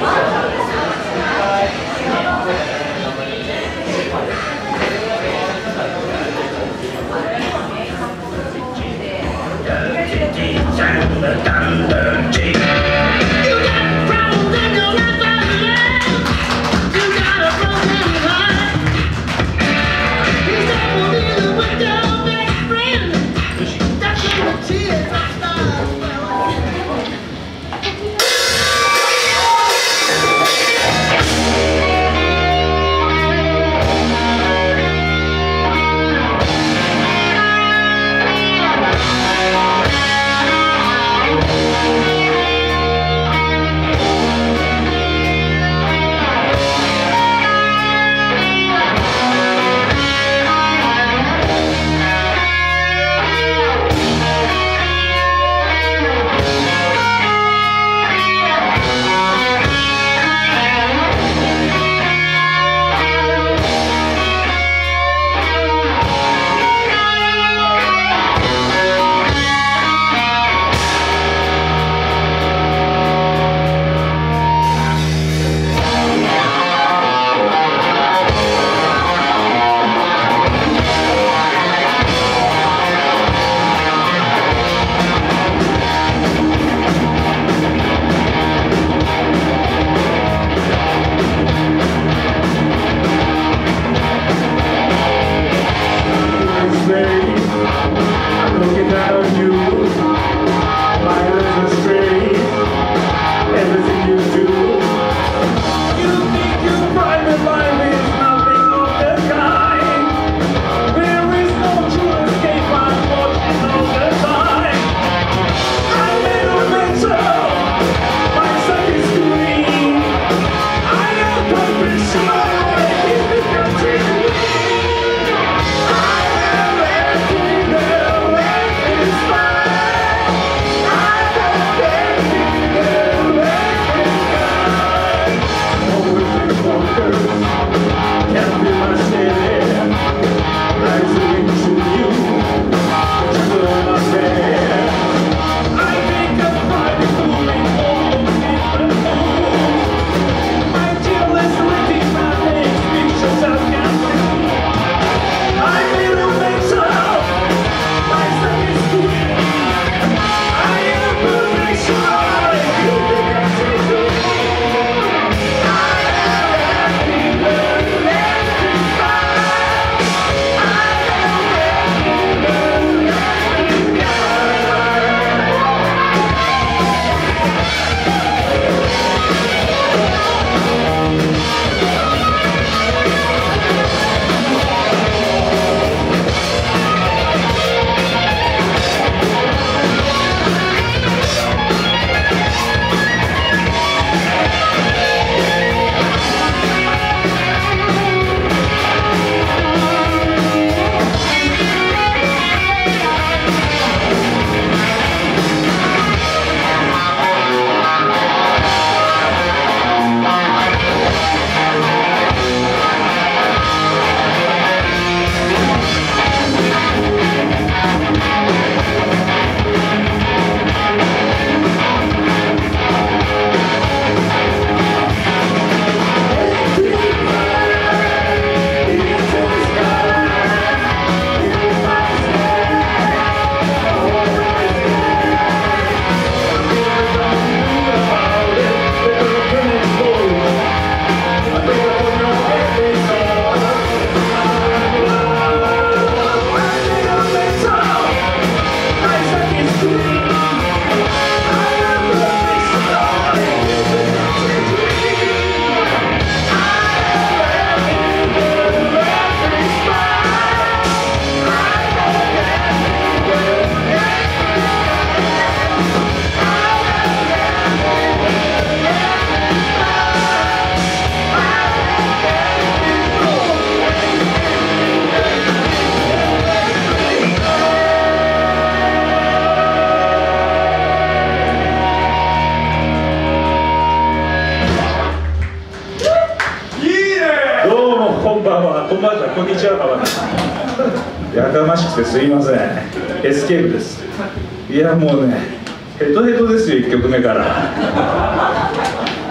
こんにちは、やかましくてすいません。エスケープです。いやもうね、ヘトヘトですよ、1曲目から。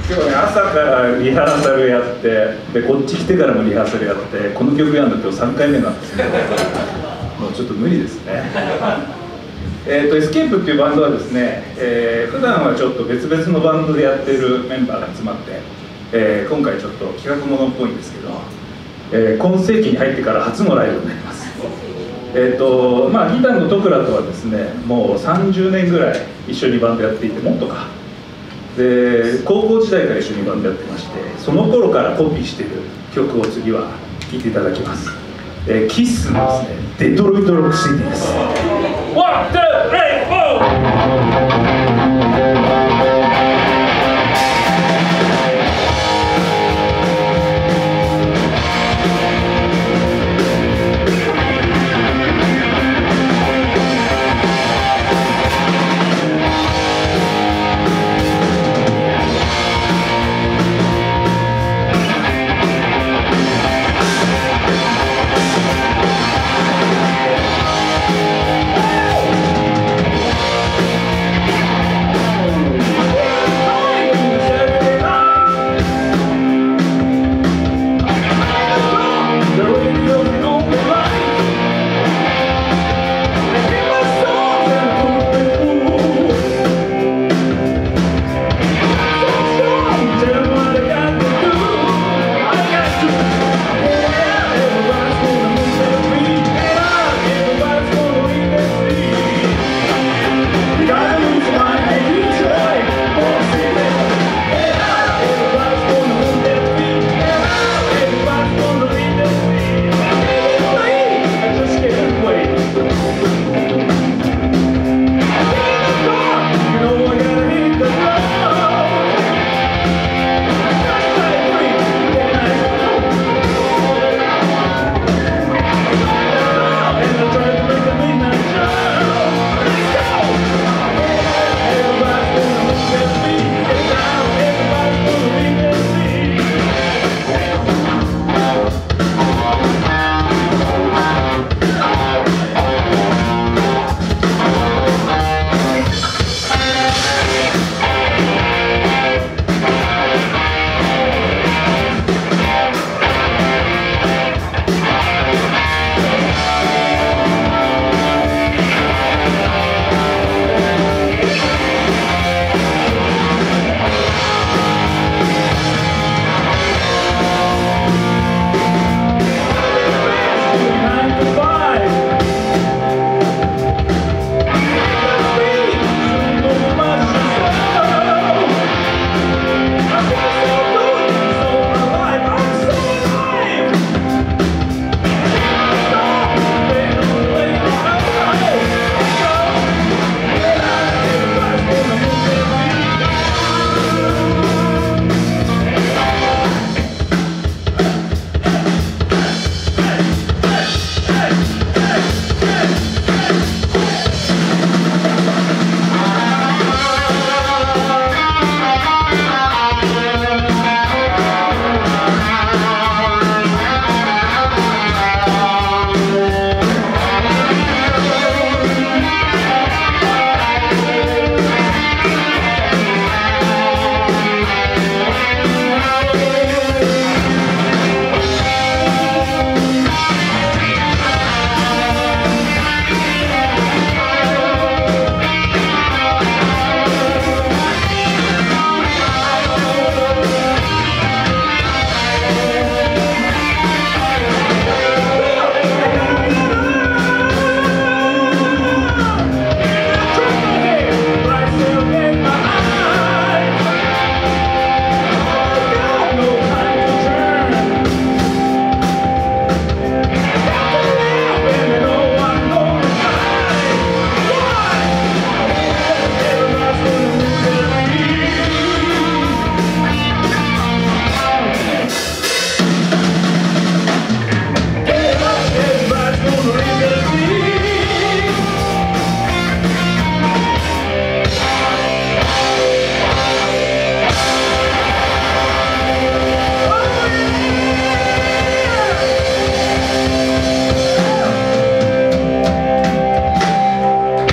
今日ね、朝からリハーサルやって、でこっち来てからもリハーサルやって、この曲やるの今日3回目なんですけど、もうちょっと無理ですね。エスケープっていうバンドはですね、普段はちょっと別々のバンドでやってるメンバーが集まって、今回ちょっと企画ものっぽいんですけど、今世紀に入ってから初のライブになります。まあ、ギターの戸倉とはですね、もう30年ぐらい一緒にバンドやっていて、もっとかで、高校時代から一緒にバンドやってまして、その頃からコピーしている曲を次は聴いていただきます。キッスのですね、デトロイト・ロック・シティです。ワン、ツー、スリー、フォー。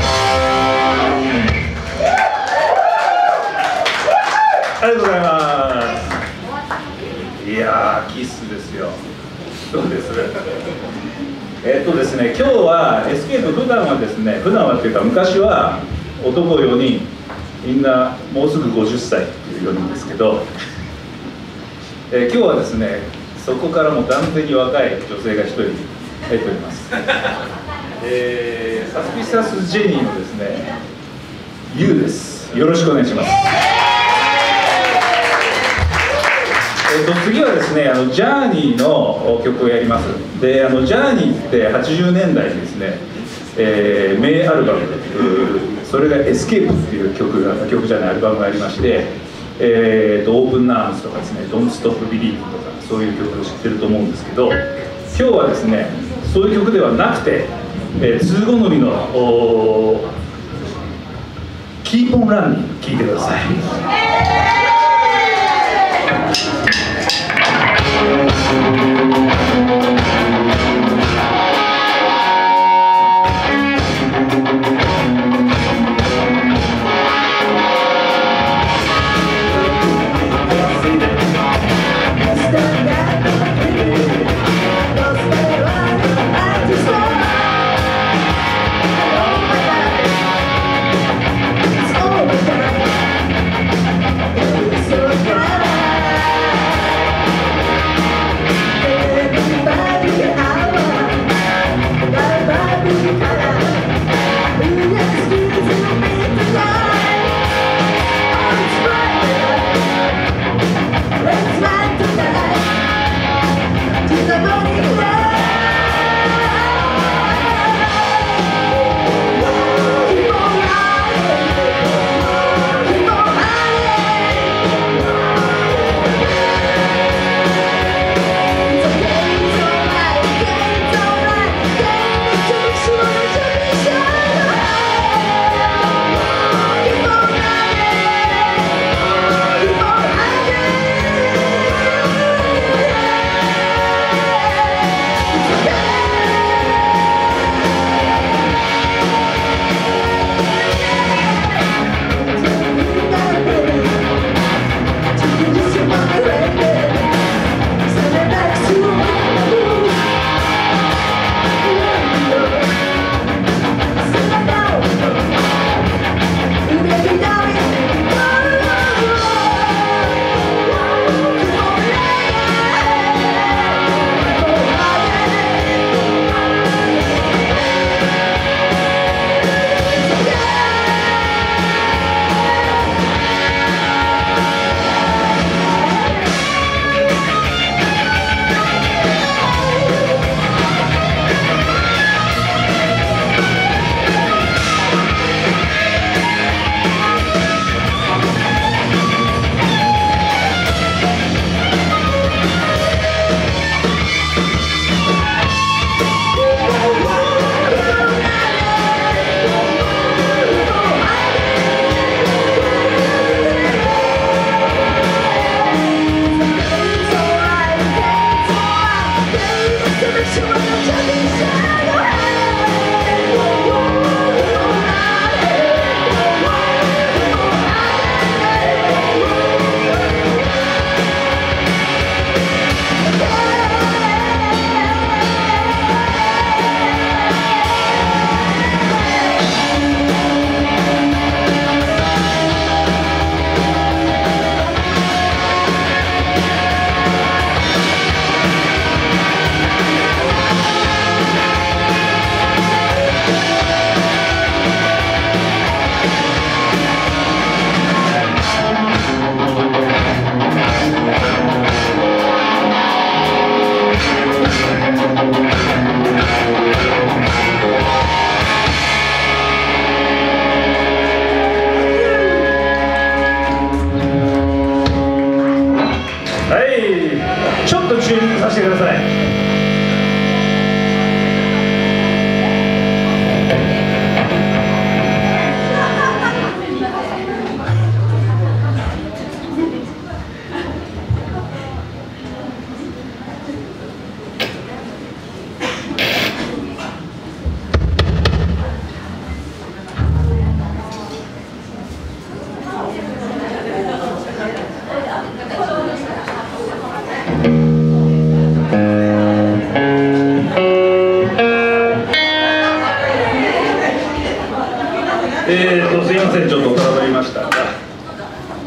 ありがとうございます。 やーキスですよ。どうですですね、今日はエスケープ、普段はっていうか昔は男4人みんなもうすぐ50歳っていう4人ですけど、今日はですねそこからも断然に若い女性が1人入っております。サスピシャスジェニーのですねユウです。よろしくお願いします。次はですねジャーニーの曲をやります。でジャーニーって80年代にですね、名アルバム、それが「エスケープ」っていう曲じゃないアルバムがありまして、オープンナームズとかですね「Don't Stop Believing」とかそういう曲を知ってると思うんですけど、今日はですねそういう曲ではなくて、通好みの「Keep on Running」聴いてください。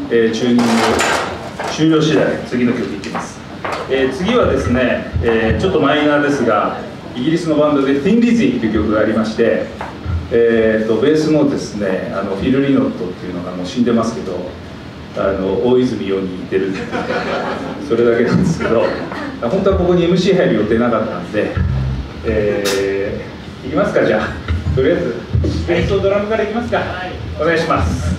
チューニング終了次第次の曲いきます。次はですね、ちょっとマイナーですが、イギリスのバンドで「ティン・リズィ」っていう曲がありまして、ベースのですねフィル・リノットっていうのがもう死んでますけど、大泉洋に似てるっていうそれだけなんですけど、本当はここに MC 入る予定なかったんで、いきますか。じゃあとりあえずベースとドラムからいきますか。お願いします。